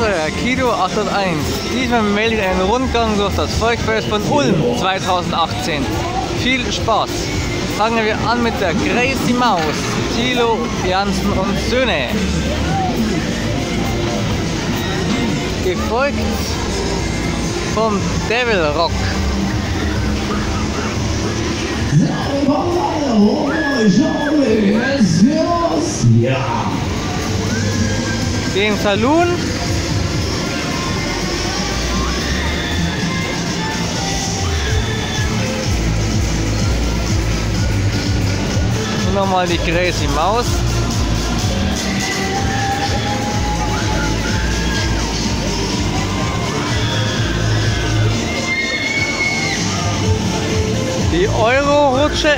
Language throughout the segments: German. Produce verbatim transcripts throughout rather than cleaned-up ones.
Abenteuer Kilo achthunderteins. Diesmal meldet einen Rundgang durch das Volksfest von Ulm zweitausendachtzehn. Viel Spaß! Fangen wir an mit der Crazy Maus, Thilo Jansen und Söhne. Gefolgt vom Devil Rock. Ja. Den Saloon. Und nochmal die Crazy Maus. Die Euro-Rutsche.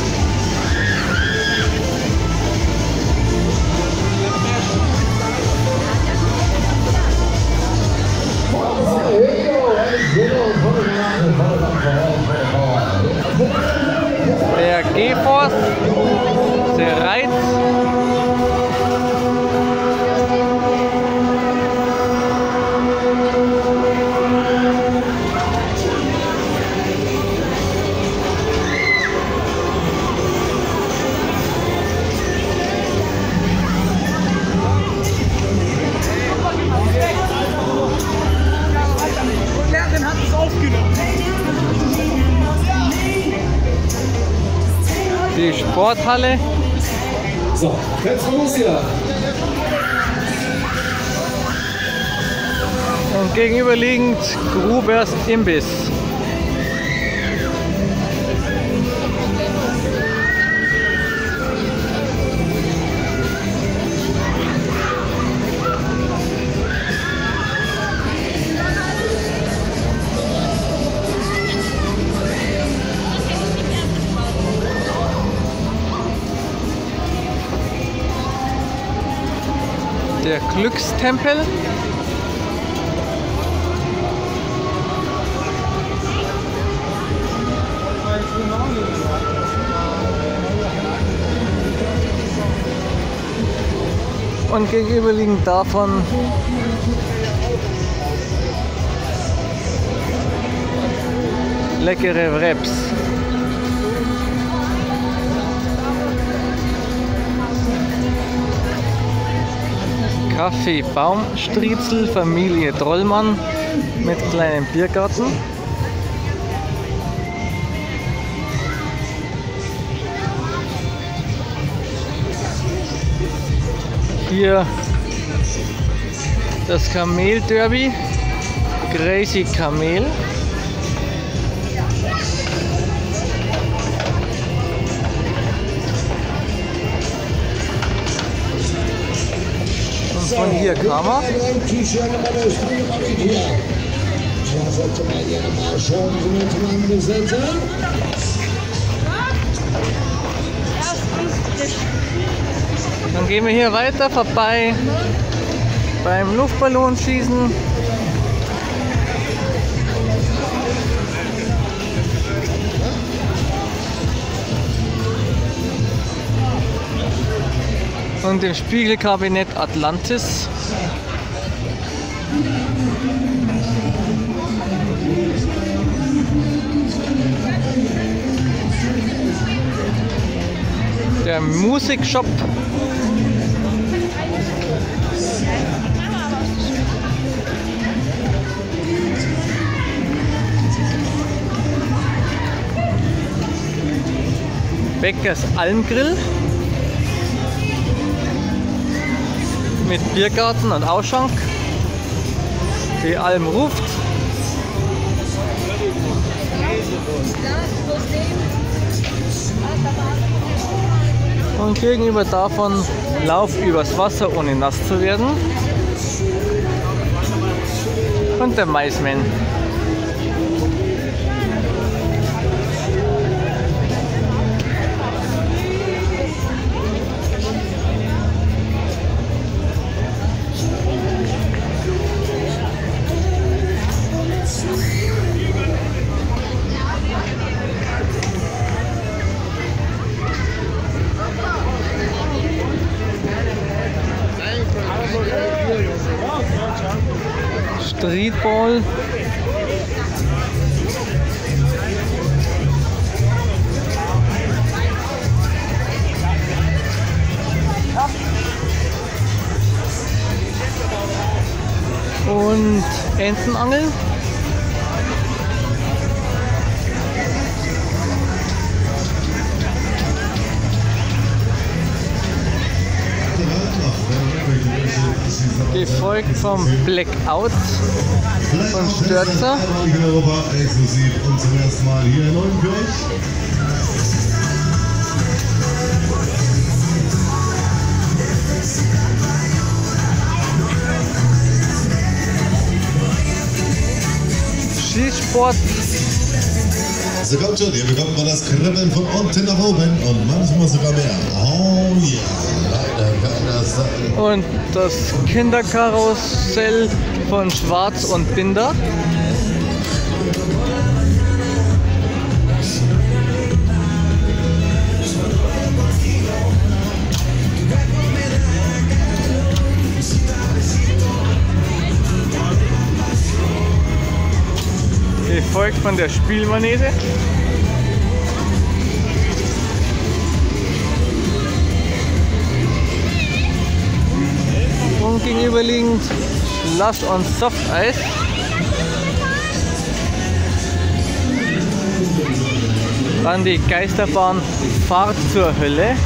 Der G-Force, der Reiz. Die Sporthalle. So, jetzt los hier. Und gegenüberliegend Grubers Imbiss. Der Glückstempel. Und gegenüberliegend davon leckere Wraps. Kaffee Baumstriezel, Familie Trollmann mit kleinem Biergarten. Hier das Kamel Derby, Crazy Kamel. Von hier kam er. Dann gehen wir hier weiter vorbei beim Luftballonschießen. Und dem Spiegelkabinett Atlantis. Der Musikshop. Beckers Almgrill. Mit Biergarten und Ausschank. Die Alm ruft. Und gegenüber davon Lauf übers Wasser, ohne nass zu werden. Und der Maisman. Meatball. Und Entenangeln. Gefolgt vom Blackout und Stürzer. In Europa exklusiv und zum ersten Mal hier in Neunkirch. Skisport. So kommt schon, hier bekommt man das Kribbeln von unten nach oben und manchmal sogar mehr. Oh ja, leider kann das sein. Und das Kinderkarussell von Schwarz und Binder. Gefolgt von der Spielmanege. Und gegenüberliegend Slush und Softeis. Dann die Geisterbahn Fahrt zur Hölle.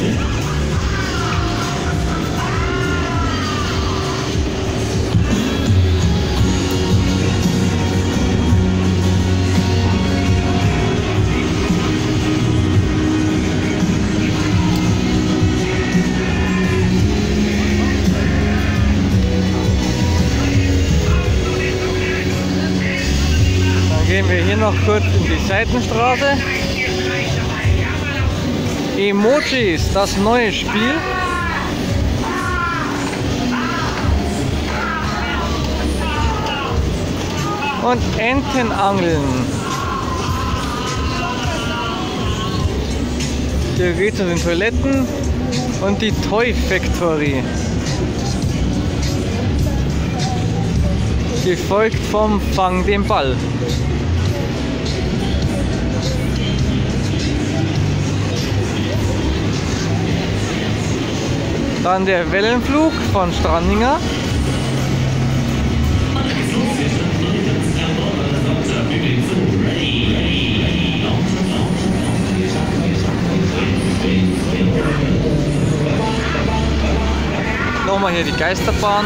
Gehen wir hier noch kurz in die Seitenstraße. Emojis, das neue Spiel. Und Entenangeln. Hier geht es zu den Toiletten und die Toy Factory. Gefolgt vom Fang den Ball. Dann der Wellenflug von Strandinger. Nochmal hier die Geisterbahn.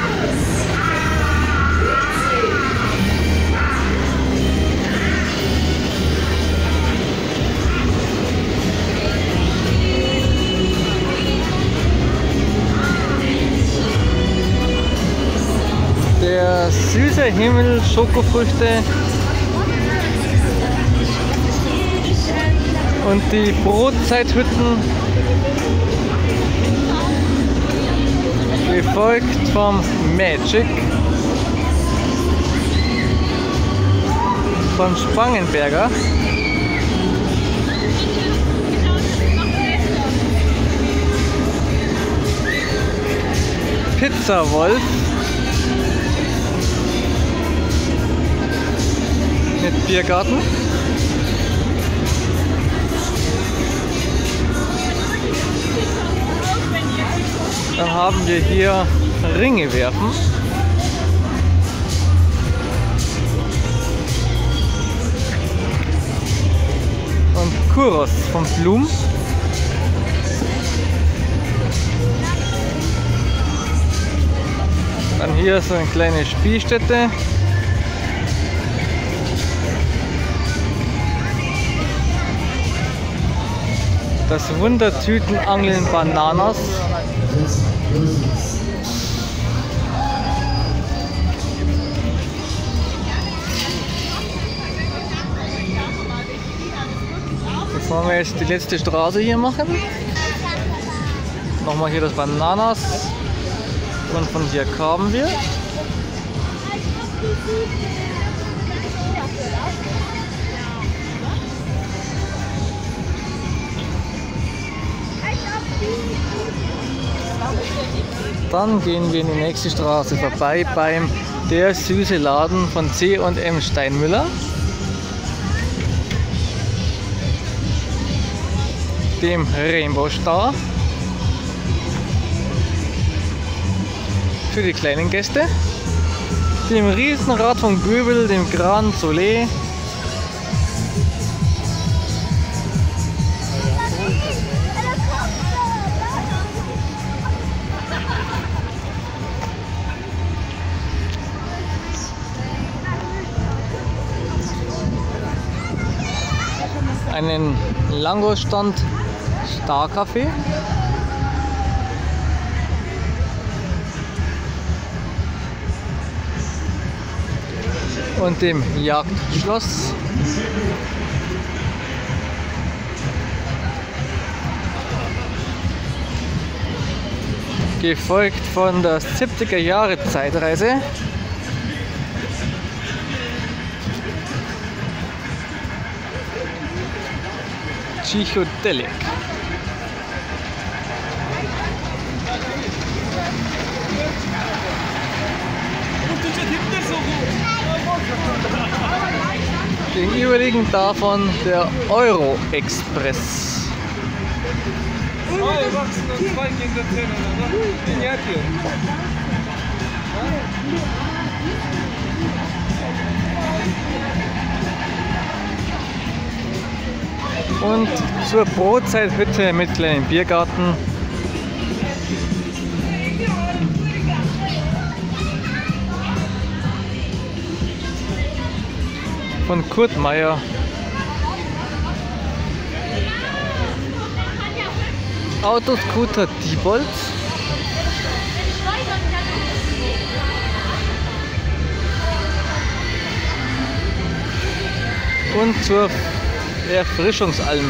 Der süße Himmel, Schokofrüchte und die Brotzeithütten, gefolgt vom Magic von Spangenberger. Pizza Wolf mit Biergarten. Dann haben wir hier Ringe werfen. Und Kuros von Blum. Dann hier so eine kleine Spielstätte. Das Wundertütenangeln Bananas. Bevor wir jetzt die letzte Straße hier machen, nochmal hier das Bananas und von hier kamen wir. Dann gehen wir in die nächste Straße vorbei beim Der süße Laden von C und M Steinmüller. Dem Rainbow Star. Für die kleinen Gäste. Dem Riesenrad von Göbel, dem Grand Soleil. Einen Langoststand Star Café. Und dem Jagdschloss. Gefolgt von der siebziger Jahre Zeitreise. Psychedelic. Gegenüberliegend davon der Euro Express. Und zur Brotzeithütte mit kleinem Biergarten. Von Kurt Meyer. Autoscooter Diebold. Und zur Erfrischungsalm.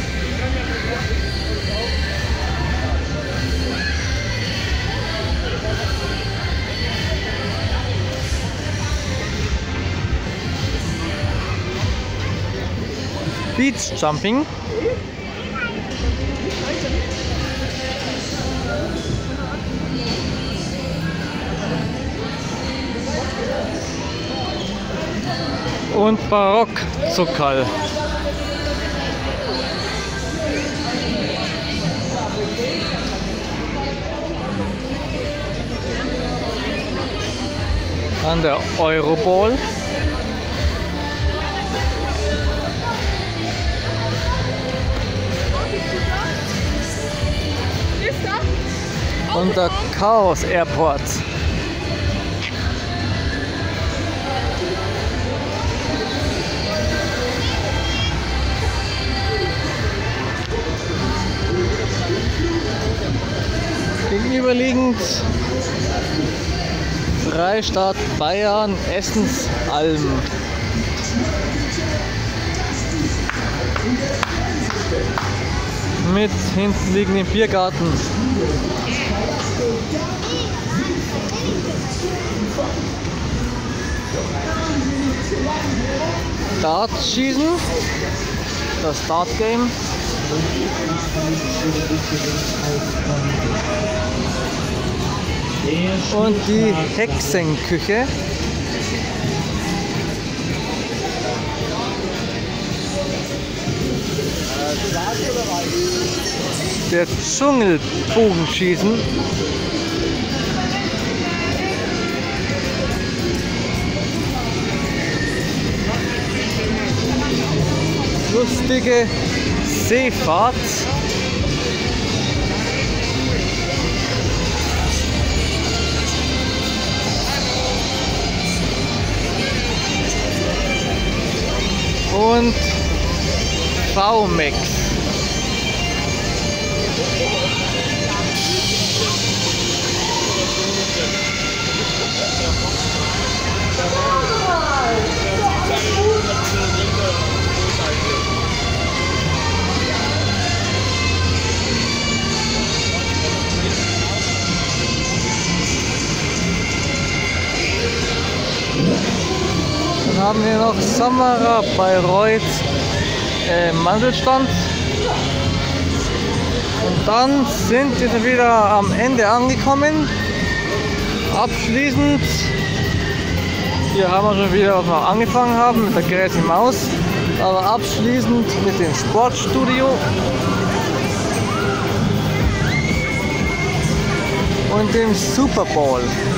Beach Jumping. Und Barock-Zuckerl. An der Euroball. Und der Chaos Airport. Gegenüberliegend Freistaat Bayern, Essensalm. Mit hinten liegenden Biergarten. Dartschießen, das Dart Game. Und die Hexenküche. Der Dschungelbogenschießen. Lustige Seefahrt. Und V-Max. Dann haben wir noch Samara Bayreuth äh, Mandelstand. Und dann sind wir wieder am Ende angekommen. Abschließend Hier haben wir schon wieder, was wir angefangen haben mit der Crazy Maus, aber abschließend mit dem Sportstudio und dem Super Bowl.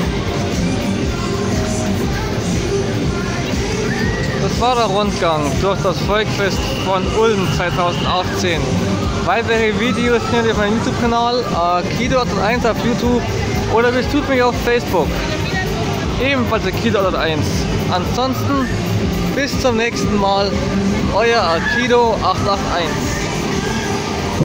Das war der Rundgang durch das Volksfest von Ulm zweitausendachtzehn. Weitere Videos findet ihr auf meinem YouTube-Kanal äh, Kido achthunderteins auf YouTube oder besucht mich auf Facebook. Ebenfalls der Kido achthunderteins. Ansonsten bis zum nächsten Mal, euer Kido achthunderteins.